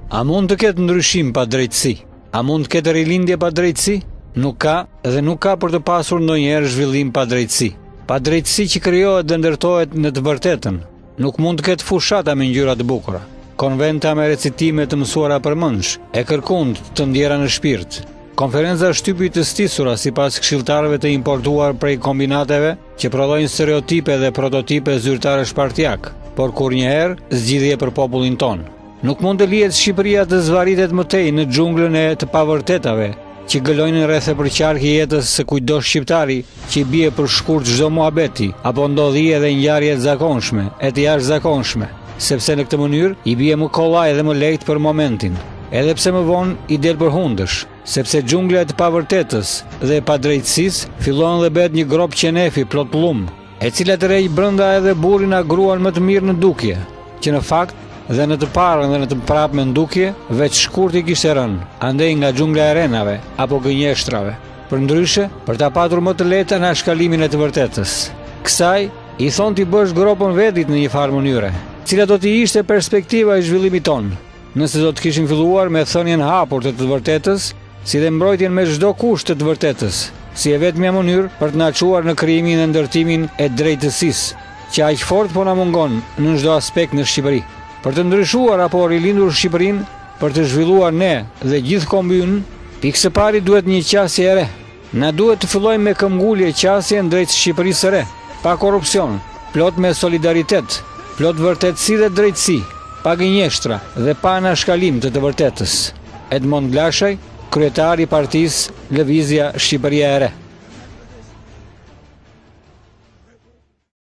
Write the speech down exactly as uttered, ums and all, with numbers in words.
A mund të ketë ndryshim pa drejtësi? A mund të ketë rilindje pa drejtësi? Nuk ka dhe nuk ka për të pasur ndonjëherë zhvillim pa drejtësi. Pa drejtësi që krijohet dhe ndërtohet në të vërtetën. Nuk mund të ketë fushata me ngjyra të bukura, konventa me recitime të mësuara përmendsh, e kërkund të ndjera në shpirt. Konferenca shtypi të stisura sipas këshilltarëve të importuar prej kombinateve që prodhojnë stereotipe dhe prototipe zyrtare shpartiak, por kurrnjëherë zgjidhje për popullin ton. Nuk mund të lihet Shqipëria të zvaritet më tej në xhunglën e të pavërtetave që gëlojnë rreth e përqark i jetës së kujdo shqiptari që i bie për shkurt çdo muhabeti apo ndodhi edhe ngjarje të zakonshme e të jashtëzakonshme, sepse në këtë mënyrë i bie më kollaj dhe më lehtë për momentin. Edhe pse më vonë i del për hundësh, sepse xhungla e të pavërtetës dhe e padrejtësisë fillon dhe bëhet një grop qenefi plot plum, e cila të rrej brenda edhe burrin a gruan më të mirë në dukje, që në fakt dhe në të parën dhe në të prapme në dukje, veç shkurt i kishte rënë, andej nga xhungla e renave apo gënjeshtrave. Përndryshe, për ta patur më të lehtë në shkalimin e të vërtetës. Kësaj i thon ti bësh gropën vetit në një farë mënyre, cila do t'i ishte perspektiva e zhvillimit ton. Nëse do të kishim filluar me thënien hapur të të vërtetës, si dhe mbrojtjen me çdo kusht të të vërtetës, si e vetmja mënyrë për të na çuar në krijimin dhe ndërtimin e drejtësisë, që aq fort po na mungon në çdo aspekt në Shqipëri. Për të ndryshuar apo rilindur Shqipërinë, për të zhvilluar ne dhe gjithë kombin, pikë së pari duhet një qasje e re. Na duhet të fillojmë me këmbgulje qasje drejt Shqipërisë së re, pa korrupsion, plot me solidaritet, plot vërtetësi dhe drejtësi, pa gënjeshtra dhe pa anashkalim të të vërtetës. Edmond Glashaj, kryetari i partisë Lëvizja Shqipëria e Re.